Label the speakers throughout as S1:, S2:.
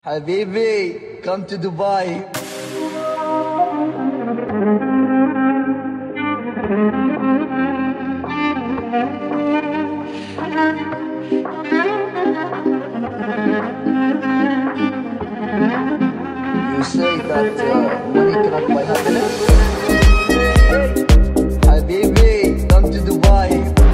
S1: Habibi, come to Dubai. You say that money cannot buy happiness? Habibi, come to Dubai.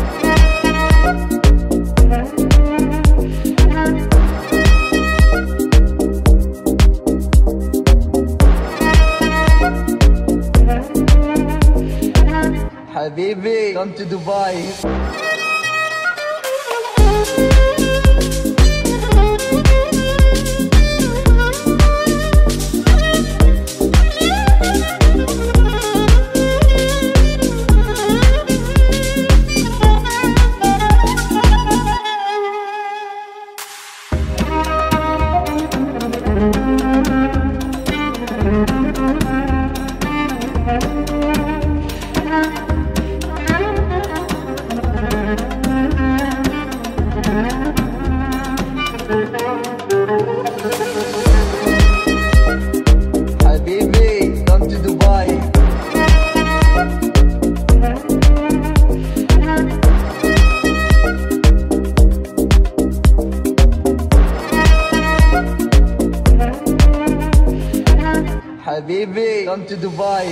S1: Habibi, come to Dubai. Habibi, come to Dubai. Habibi, come to Dubai.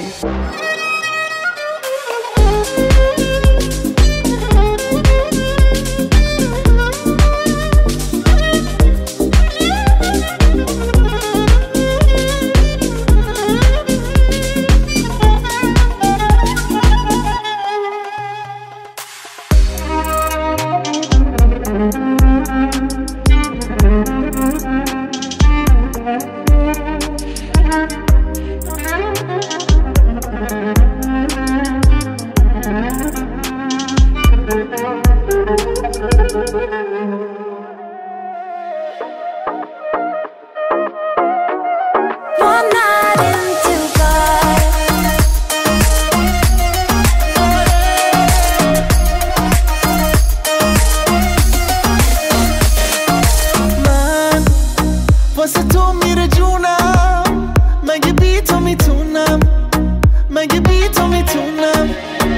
S2: واسه تو میره جونم، مگه بی تو میتونم، مگه بی تو میتونم.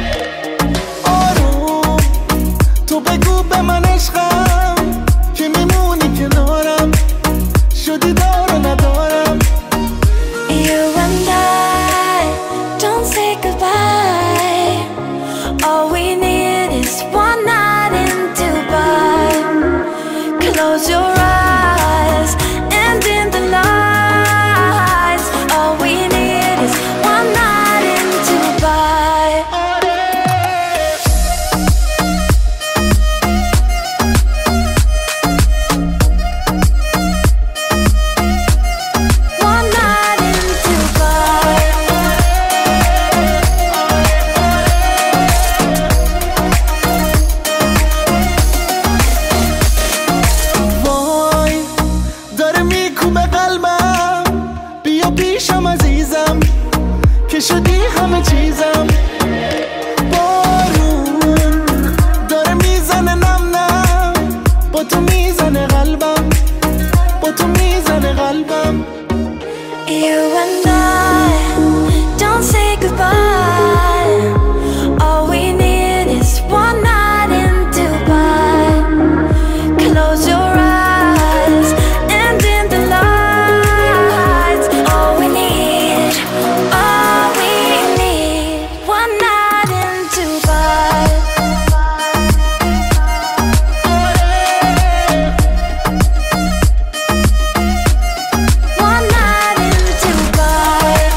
S2: آروم تو بگو به من عشقم که میمونی کنارم، شدی دار و ندارم.
S3: You and I don't say goodbye. All we need is one night in Dubai. Close your eyes and in the lights. All we need is one night in Dubai. One night in Dubai.
S2: وای داره میکوبه قلبم، بیا پیشم عزیزم که شدی همه چیزم. بارون داره میزنه نم نم، با تو میزنه قلبم، با تو میزنه قلبم.
S3: You and I don't say goodbye. All we need is one night in Dubai. Close your eyes and in the lights. All we need, one night in Dubai. One night in Dubai.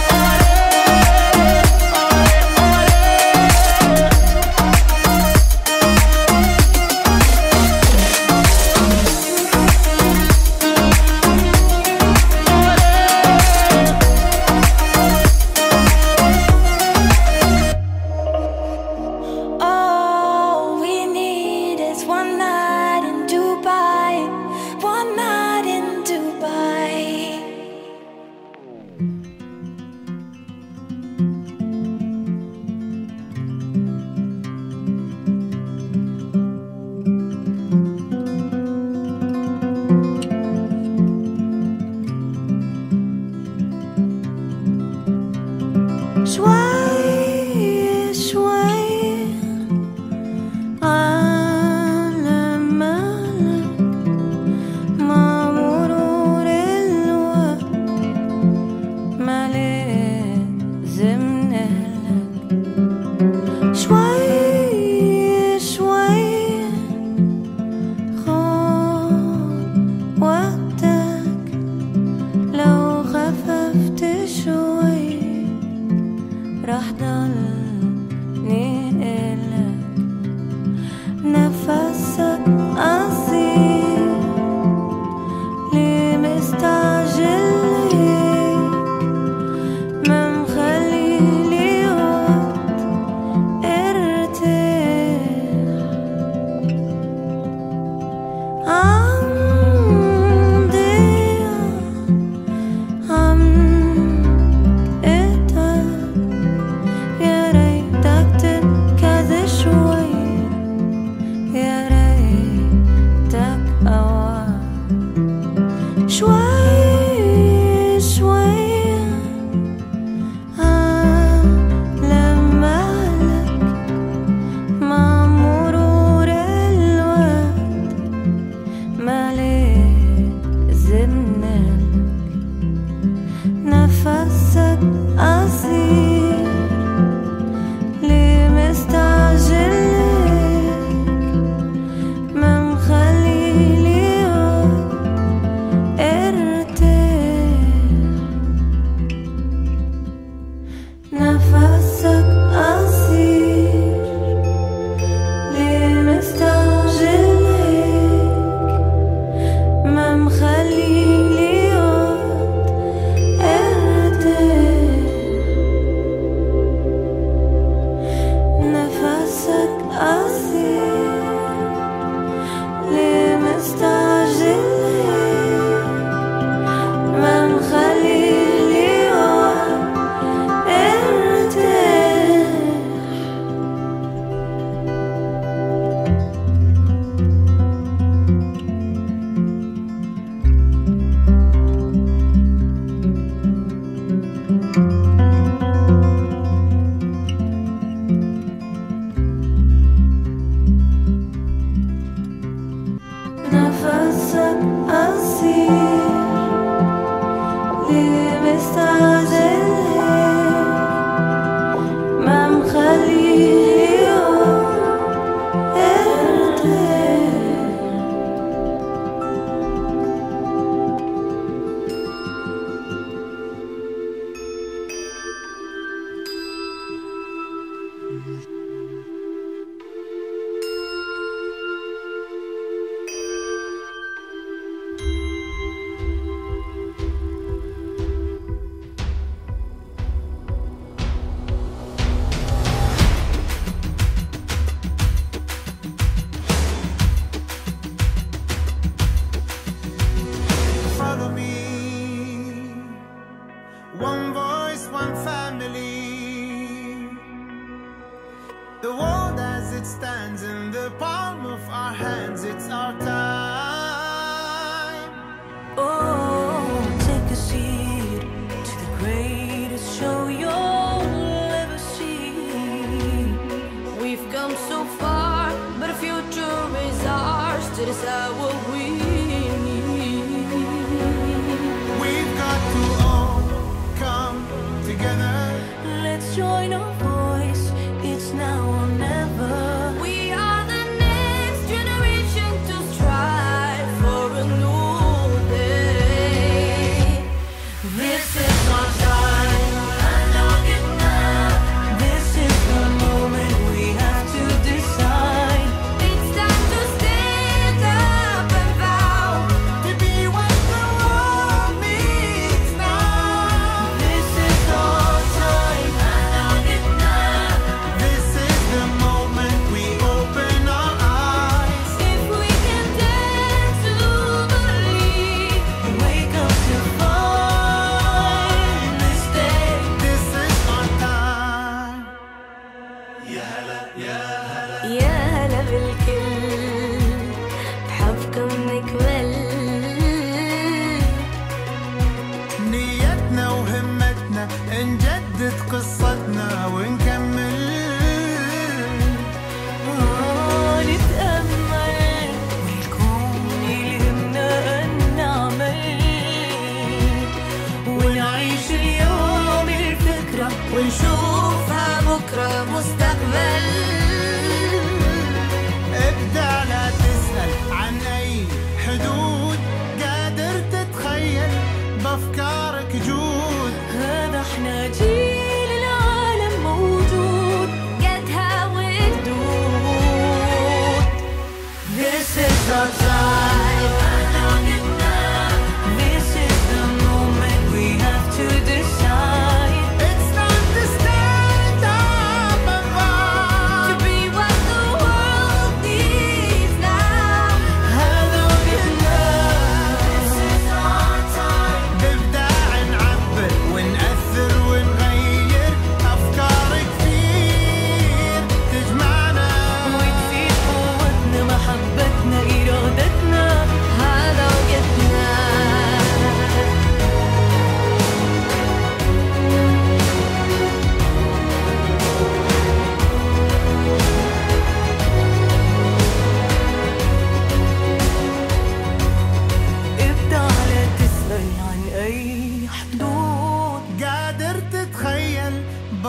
S3: It's now or never. We are the next generation to strive.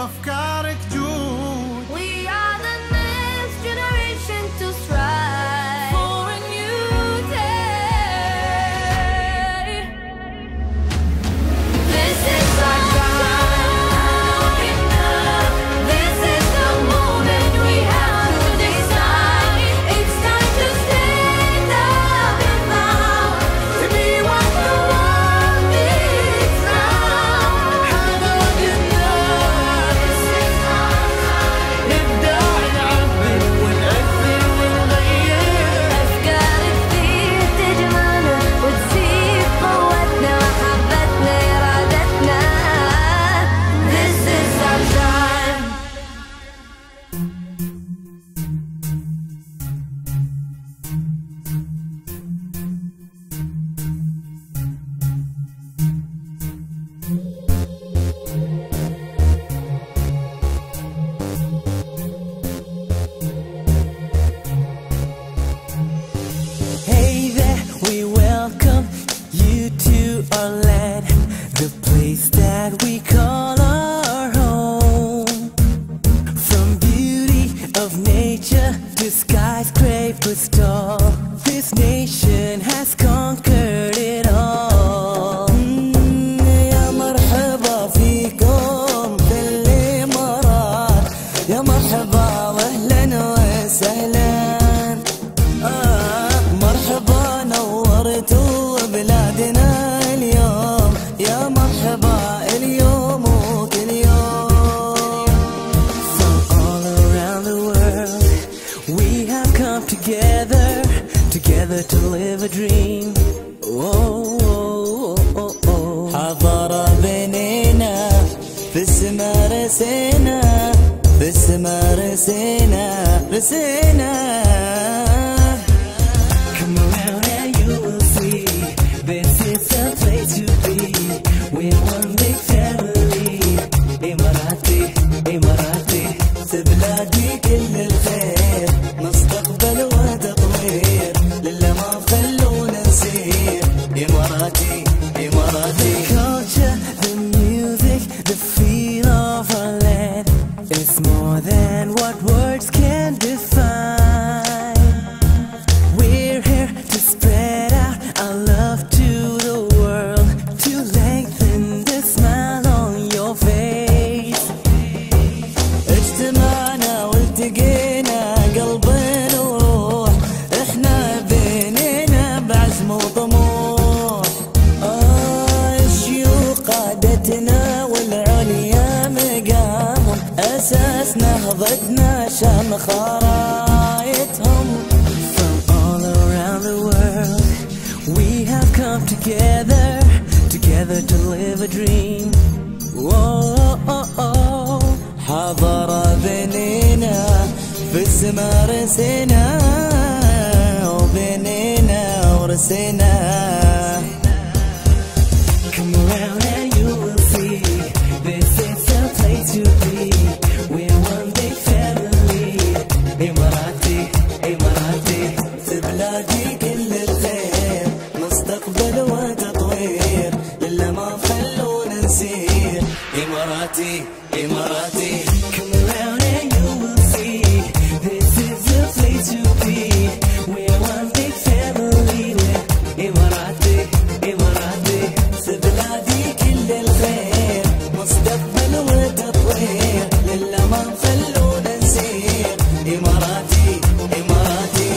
S2: وأفكارك جود.
S3: We are the next generation to strive for a new day. This is our time. This is the moment we have to decide. It's time to stand up and vow to be what the world needs now.
S2: هذا وقتنا.
S3: This is our time.
S2: نبدأ نعبر ونأثر ونغير.
S3: أفكار كتير تجمعنا وتزيد قوتنا وحبتنا إرادتنا. This is our time.
S2: Hey there, we welcome you to our land, the place that we call our home. From beauty of nature to skyscrapers tall, this nation has conquered it all. يا مرحبا فيكم في الإمارات، يا مرحبا واهلا وسهلا. مرحبا نورتوا بلادنا اليوم، يا مرحبا اليوم وكل يوم. From all around the world we have come together, together to live a dream. حضارة بنينا في السما رسينا، في السما رسينا رسينا. Come around and you will see this is the place to be. We're one big family. إماراتي إماراتي في بلادي كل الخير، مستقبل وتطوير للي ما خلونا نسير. إماراتي إماراتي. The culture, the music, the feel of our land is more than what words can define. We're here to spread out our love to the world, to lengthen the smile on your face. اجتمعنا والتقينا قلب وروح، احنا بيننا بعزم وطموح. الشيوخ قادتنا والعليا مقامهم، اساس نهضتنا شامخ رايتهم. From all around the world we have come together, together to live a dream. حضارة بنينا في السما رسينا، وبنينا ورسينا. Come around and you will see this is the place to be. We're one big family. إماراتي إماراتي في بلادي كل الخير، مستقبل وتطوير للي ما خلونا نسير. إماراتي إماراتي. Come around and you will see this is the place to be. We're one big family. إماراتي إماراتي في بلادي كل الخير، مستقبل وتطوير للي ما خلونا نسير. إماراتي إماراتي.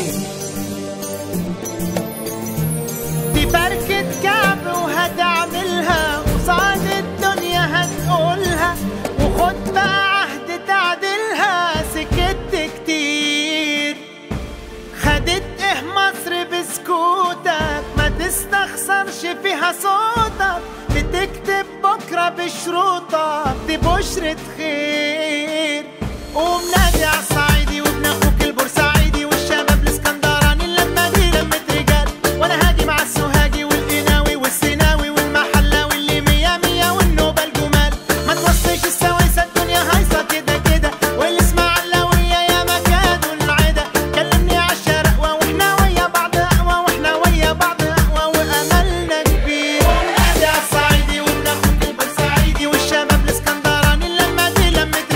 S2: دي بركة كعب وهتعملها، قصاد الدنيا هتقولها، وخد بقى عهد تعدلها. سكت كتير، خدت ايه مصر بسكوتك، ما تستخسرش فيها صوتك. بتكتب بكرة بشروطك، دي بشرة خير. قوم نادي عالصعيدي وابن اخوك البورسعيدي والشباب الاسكندراني، اللمة دي لمة رجال. وانا هاجي مع السوهاجي والقناوي والسيناوي والمحلاوي، اللي مية مية والنوبة الجمال. ما توصيش السويسة الدنيا هايصة كده كده، والاسماعيلاوية يا مكان العدا. كلمني عالشرقوة واحنا ويا بعض اقوى، واحنا ويا بعض اقوى واملنا كبير. قوم نادي عالصعيدي وابن اخوك البورسعيدي والشباب الاسكندراني، اللمة دي لمة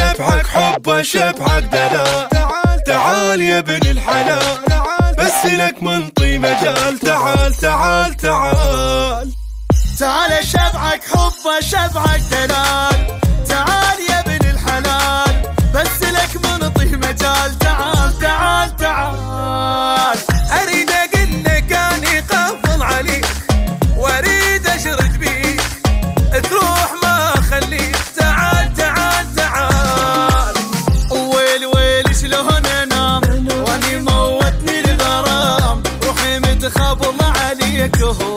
S4: شبعك حب وشبعك دلال. تعال يا ابن الحلال بس لك منطي مجال. تعال تعال تعال
S2: تعال شبعك حب وشبعك دلال. تعال يا ابن الحلال بس لك منطي مجال. تعال تعال تعال
S4: اريد اقلك اني قافل عليك واريد اشرد بيك تروح ما اخليك. تعال تعال تعال
S2: ويل ويل شلون انام واني موتني الغرام. روحي متخبل عليك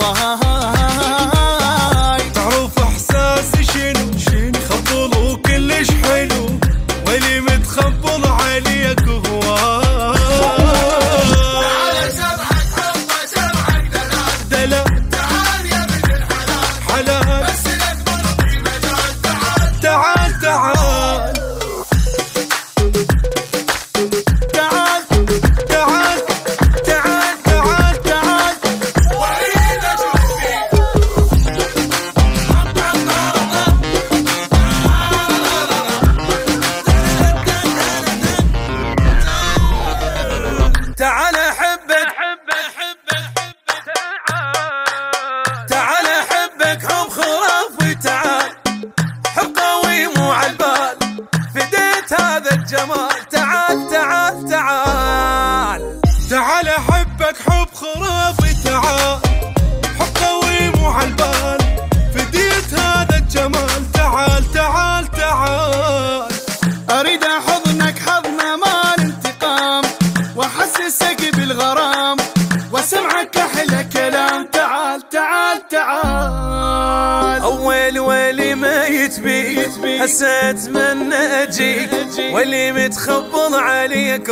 S2: هواي.
S4: تعرف احساسي شنو خبل وكلش حلو واللي متخبل عليك هواي.
S2: تعال شبعك حب وشبعك دلال. تعال يا ابن الحلال بس لك منطي مجال.
S4: تعال تعال
S2: تعال
S4: تعال تعال تعال
S2: تعال واريد اشوف فيك.
S4: تعال احبك تعال احبك حب خرافي. تعال حب قوي مو عالبال فديت هذا الجمال. تعال تعال تعال تعال احبك حب خرافي. تعال حب قوي مو عالبال فديت هذا الجمال. تعال تعال تعال
S2: اريد احضنك حضن مال انتقام واحسسك بالغرام واسمعك احلى كلام. تعال تعال تعال
S4: اول ويلي ما يتبي هسه اتمنى اجيك واللي متخبل عليك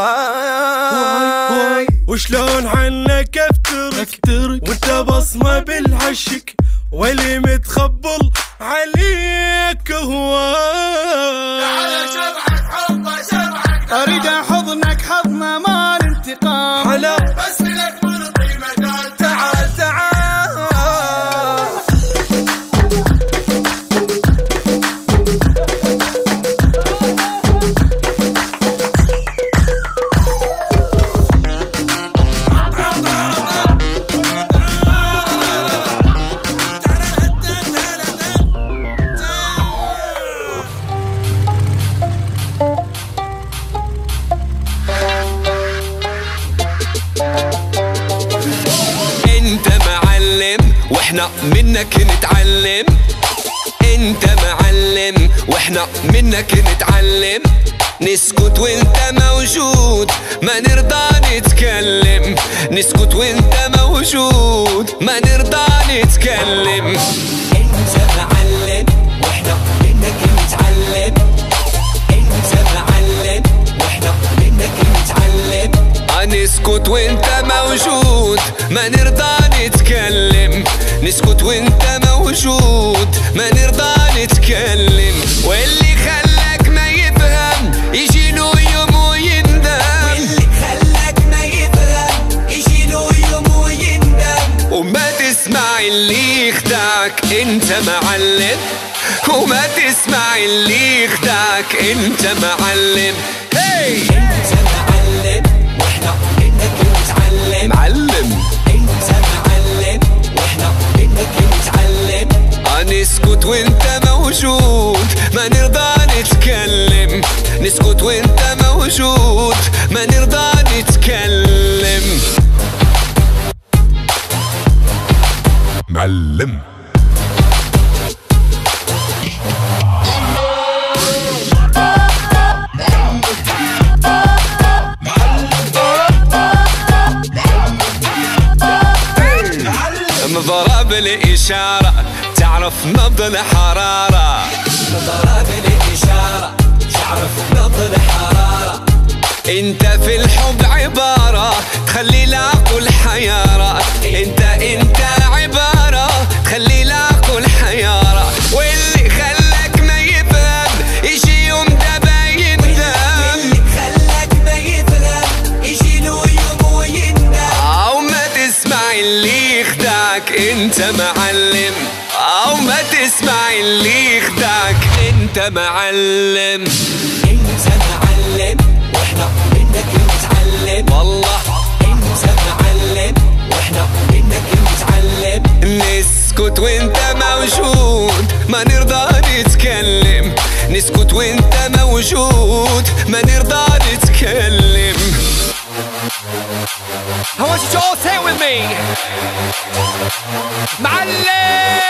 S4: هواي. وشلون عنك افترك وانت بصمه بالعشق واللي متخبل عليك هواي.
S2: اريد احضنك حضن مال انتقام
S4: هلا
S2: بس لك منطي مجال.
S4: تعال تعال واحنا منك نتعلم. انت معلم واحنا منك نتعلم. نسكت وانت موجود ما نرضى نتكلم. نسكت وانت موجود ما نرضى نتكلم. انت معلم واحنا منك نتعلم. انت معلم واحنا منك نتعلم. نسكت وانت موجود ما نرضى نتكلم. نسكت وانت موجود ما نرضى نتكلم. واللي خلاك ما يفهم يجي له يوم ويندم. واللي خلاك ما يفهم يجي له يوم ويندم. وما تسمع اللي يخدعك انت معلم. وما تسمع اللي يخدعك انت معلم. هي انت معلم واحنا منك نتعلم. معلم انت معلم واحنا منك نتعلم. نسكت وانت موجود ما نرضى نتكلم. نسكت وانت موجود ما نرضى نتكلم. معلم ضرب الإشارة تعرف نبض الحرارة. ضرب الإشارة تعرف نبض الحرارة. انت في الحب عبارة تخلي العقل حيارة. انت عبارة تخلي العقل حيارة. واللي خلاك ما يفهم يجي يوم دبا يندم. واللي خلاك ما يفهم يجي له يوم ويندم. او ما تسمع اللي يخدعك انت معلم.
S5: وما تسمع اللي يخدعك. انت معلم، انت معلم، واحنا منك نتعلم. والله انت معلم، واحنا منك نتعلم. نسكت وانت موجود، ما نرضى نتكلم. نسكت وانت موجود، ما نرضى نتكلم. I want you to all say it with me. معلم.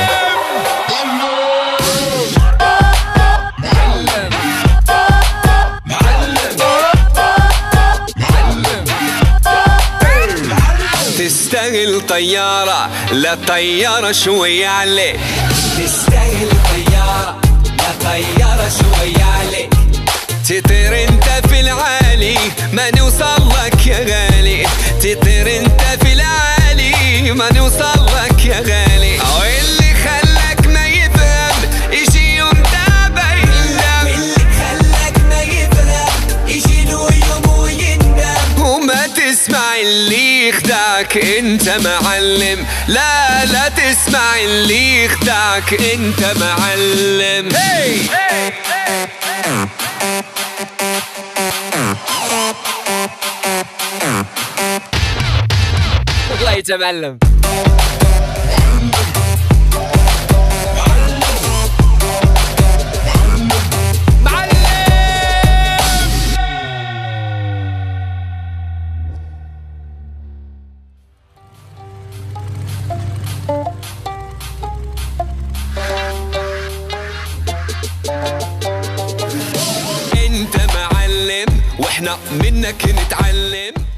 S5: تستاهل طيارة، لا طيارة شوية عليك. تستاهل طيارة، لا طيارة شوية عليك. تطير انت في العالي، ما نوصل لك يا غالي. تطير انت في العالي، ما نوصل لك يا غالي. واللي خلاك ما يفهم يجي يوم تابع يندم. اللي خلاك ما يفهم يجي له يوم ويندم. وما تسمع اللي يخدعك، انت معلم. لا لا تسمع اللي يخدعك، انت معلم. hey! hey! طلعت معلم. انت معلم، واحنا منك نتعلم.